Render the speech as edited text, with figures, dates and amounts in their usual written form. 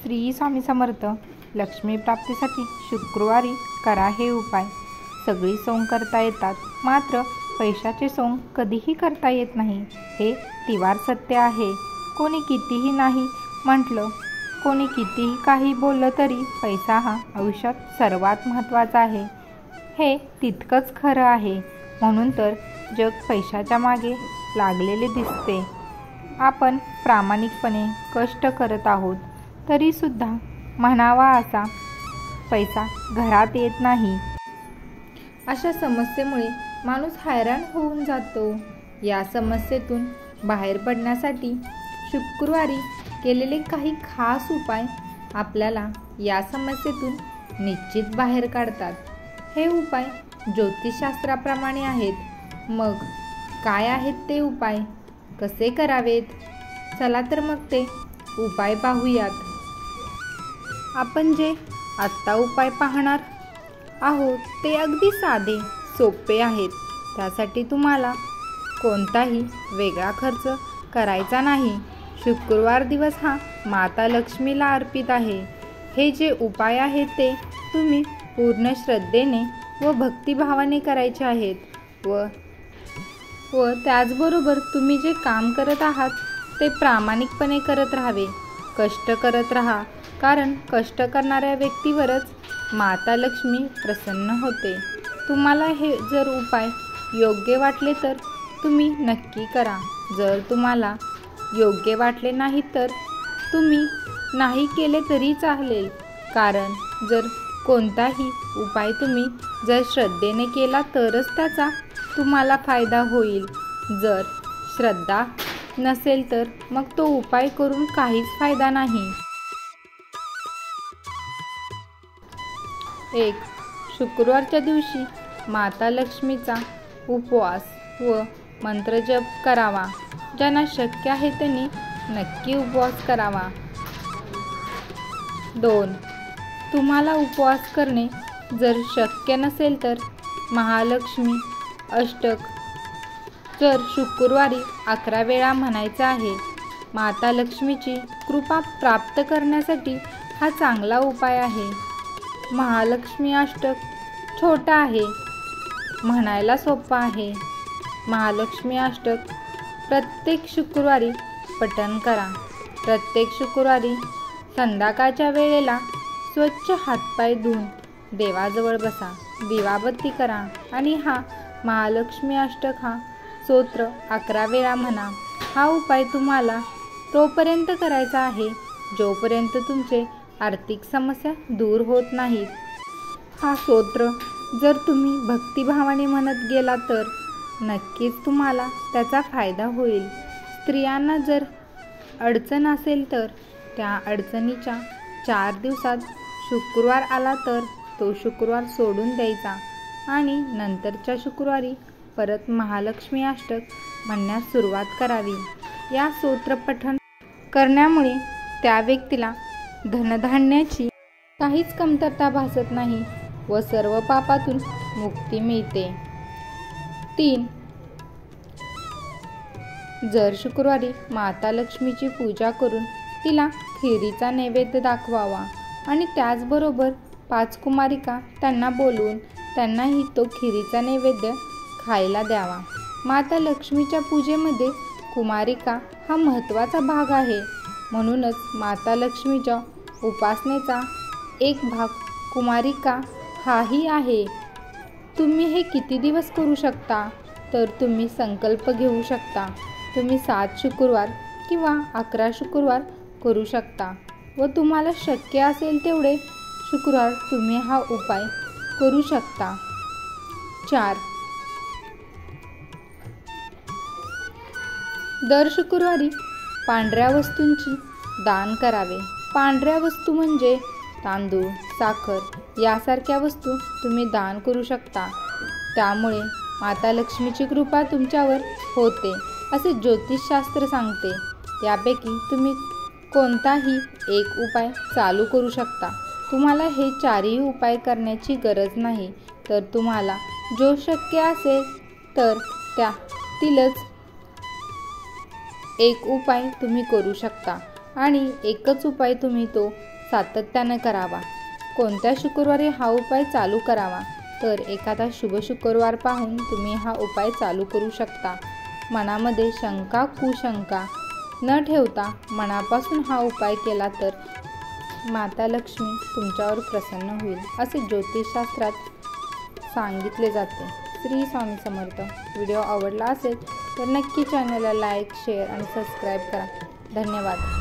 श्री स्वामी समर्थ. लक्ष्मी प्राप्तीसाठी शुक्रवारी करा हे उपाय. सगळी सोंग करता येतात, मात्र पैशाचे सोंग कधीही करता येत नाही, हे तिवार सत्य आहे. कोणी कितीही नाही म्हटलं, कोणी कितीही काही बोललं तरी पैसा हा आयुष्यात सर्वात महत्त्वाचा आहे, हे तितकंच खरं आहे. म्हणून तर जग पैशाच्या मागे लागलेले दिसते. आपण प्रामाणिकपणे कष्ट करत आहोत तरीसुद्धा म्हणावा असा पैसा घरात येत नाही. अशा समस्येमुळे माणूस हैराण होऊन जातो. या समस्येतून बाहेर पडण्यासाठी शुक्रवारी केलेले काही खास उपाय आपल्याला या समस्येतून निश्चित बाहेर काढतात. हे उपाय ज्योतिषशास्त्राप्रमाणे आहेत. मग काय आहेत ते उपाय, कसे करावेत? चला तर मग ते उपाय पाहूयात. आपण जे आत्ता उपाय पाहणार आहोत ते अगदी साधे सोपे आहेत. त्यासाठी तुम्हाला कोणताही वेगळा खर्च करायचा नाही. शुक्रवार दिवस हा माता लक्ष्मीला अर्पित आहे. हे जे उपाय आहेत ते तुम्ही पूर्ण श्रद्धेने व भक्तिभावाने करायचे आहेत व त्याचबरोबर तुम्ही जे काम करत आहात ते प्रामाणिकपणे करत राहावे. कष्ट करत राहा, कारण कष्ट करणाऱ्या व्यक्तीवरच माता लक्ष्मी प्रसन्न होते. तुम्हाला हे जर उपाय योग्य वाटले तर तुम्ही नक्की करा. जर तुम्हाला योग्य वाटले नाही तर तुम्ही नाही केले तरी चालेल, कारण जर कोणताही उपाय तुम्ही जर श्रद्धेने केला तरच त्याचा तुम्हाला फायदा होईल. जर श्रद्धा नसेल तर मग तो उपाय करून काहीच फायदा नाही. 1. शुक्रवारच्या दिवशी माता लक्ष्मीचा उपवास व मंत्रजप करावा. ज्यांना शक्य आहे त्यांनी नक्की उपवास करावा. 2. तुम्हाला उपवास करणे जर शक्य नसेल तर महालक्ष्मी अष्टक जर शुक्रवारी 11 वेळा म्हणायचा आहे. माता लक्ष्मीची कृपा प्राप्त करण्यासाठी हा चांगला उपाय आहे. महालक्ष्मी अष्टक छोटा आहे, म्हणायला सोपा आहे. महालक्ष्मी अष्टक प्रत्येक शुक्रवारी पठण करा. प्रत्येक शुक्रवारी संध्याकाळच्या वेळेला स्वच्छ हातपाय धुवून देवाजवळ बसा, दिवाबत्ती करा आणि हा महालक्ष्मी अष्टक हा स्तोत्र 11 वेळा म्हणा. हा उपाय तुम्हाला तोपर्यंत करायचा आहे जोपर्यंत तुमचे आर्थिक समस्या दूर होत नाहीत. हा स्तोत्र जर तुम्ही भक्तिभावाने म्हणत गेला तर नक्कीच तुम्हाला त्याचा फायदा होईल. स्त्रियांना जर अडचण असेल तर त्या अडचणीच्या 4 दिवसात शुक्रवार आला तर तो शुक्रवार सोडून द्यायचा आणि नंतरच्या शुक्रवारी परत महालक्ष्मी अष्टक म्हणण्यास सुरुवात करावी. या स्तोत्र पठण करण्यामुळे त्या व्यक्तीला धनधान्याची काहीच कमतरता भासत नाही व सर्व पापातून मुक्ती मिळते. 3. जर शुक्रवारी माता लक्ष्मीची पूजा करून तिला खिरीचा नैवेद्य दाखवावा आणि त्याचबरोबर 5 कुमारिका त्यांना बोलवून त्यांनाही तो खिरीचा नैवेद्य खायला द्यावा. माता लक्ष्मीच्या पूजेमध्ये कुमारिका हा महत्त्वाचा भाग आहे. म्हणूनच माता लक्ष्मीच्या उपासनेचा एक भाग कुमारिका हाही आहे. तुम्ही हे किती दिवस करू शकता तर तुम्ही संकल्प घेऊ शकता. तुम्ही 7 शुक्रवार किंवा 11 शुक्रवार करू शकता व तुम्हाला शक्य असेल तेवढे शुक्रवार तुम्ही हा उपाय करू शकता. 4. दर शुक्रवारी पांढऱ्या वस्तूंची दान करावे. पांढऱ्या वस्तू म्हणजे तांदूळ, साखर यासारख्या वस्तू तुम्ही दान करू शकता. त्यामुळे माता लक्ष्मीची कृपा तुमच्यावर होते असे ज्योतिषशास्त्र सांगते. यापैकी तुम्ही कोणताही एक उपाय चालू करू शकता. तुम्हाला हे 4ही उपाय करण्याची गरज नाही, तर तुम्हाला जो शक्य असेल तर त्यातीलच एक उपाय तुम्ही करू शकता आणि एकच उपाय तुम्ही तो सातत्याने करावा. कोणत्या शुक्रवारी हा उपाय चालू करावा? तर एखादा शुभ शुक्रवार पाहून तुम्ही हा उपाय चालू करू शकता. मनामध्ये शंका कुशंका न ठेवता मनापासून हा उपाय केला तर माता लक्ष्मी तुमच्यावर प्रसन्न होईल, असे ज्योतिषशास्त्रात सांगितले जाते. श्री स्वामी समर्थ. व्हिडिओ आवडला असेल तर नक्की चॅनलला लाईक, शेअर आणि सबस्क्राईब करा. धन्यवाद.